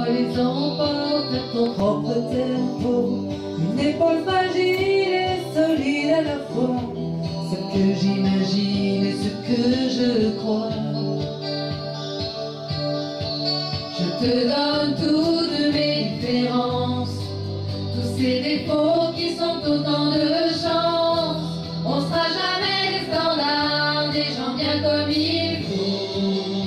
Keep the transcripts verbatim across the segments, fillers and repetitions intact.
les emporte à ton propre tempo. Une épaule fragile et solide à la fois. Ce que j'imagine et ce que je crois. Je te donne toutes mes différences, tous ces défauts qui sont autant de chance. On sera jamais des standards, des gens bien comme il faut.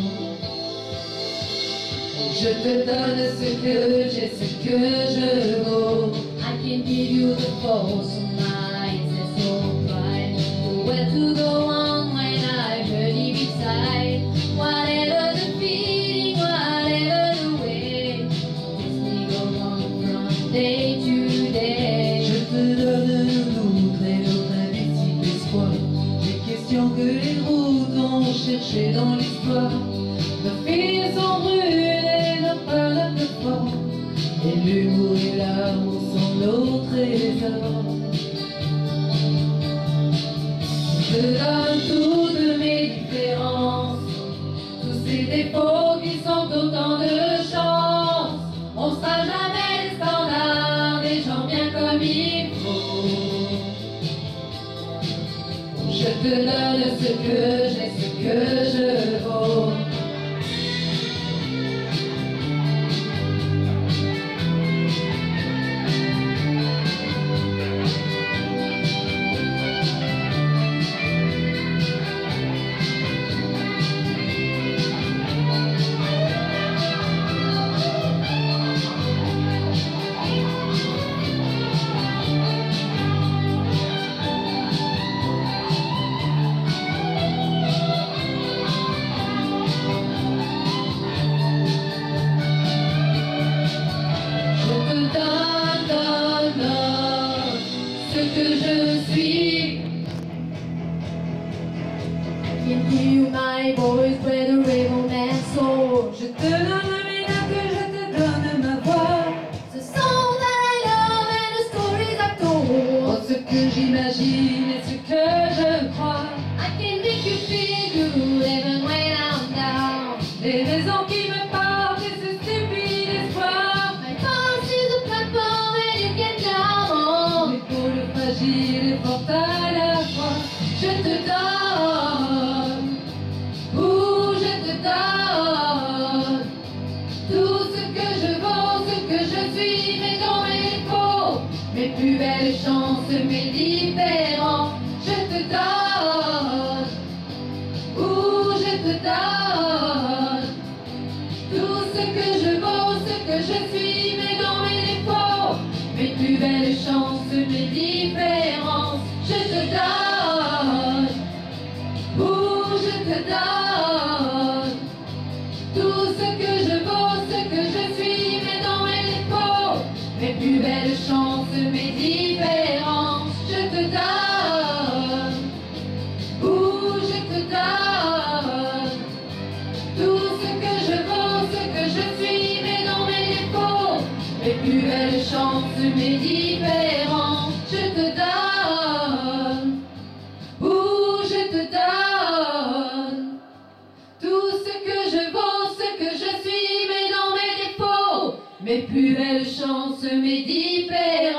Je te donne ce que j'ai, ce que je vaux. I can give you the false nights, that's so fine. Where to go on when I heard it beside. Whatever the feeling, whatever the way, this we go on from day to day. Je te donne l'autre et l'autre indicible espoir. Les questions que les routes ont cherchées dans l'histoire. Nos filles sont brûlées, nos peurs, notre foi. Et l'humour et l'amour sont nos trésors. Je te donne toutes mes différences, tous ces défauts qui sont autant de chance. On sera jamais des standards, des gens bien comme il faut. Je te donne ce que j'ai, ce que je vaux. Que je suis. Give you my voice where the raven man soar. Je te donne mes notes, je te donne ma voix. The song that I love and the stories I told. Oh, ce que j'imagine et ce que je crois. I can make you feel good even when I'm down. Les raisons qui me portent et ce stupide espoir. My pulse is a platform and you can down on. L'épaule fragile et forte à la fois. Je te donne, ou je te donne tout ce que je vaux, ce que je suis, mes dons, mes défauts, mes plus belles chances, mes différences. Je te donne, ou je te donne tout ce que je vaux, ce que je suis, mes dons, mes défauts, mes plus belles chances, mes différences. Je te donne, ou je te donne tout ce que je vaux, ce que je suis, mes dons, mes défauts, mes plus belles chances, mes différences. Je te donne, ou je te donne tout ce que je vaux, ce que je suis, mes dons, mes défauts, mes plus belles chances, mes différences. Je te donne, ou je te donne tout ce que je vaux, ce que je suis, mes dons, mes défauts, mes plus belles chances, mes différences.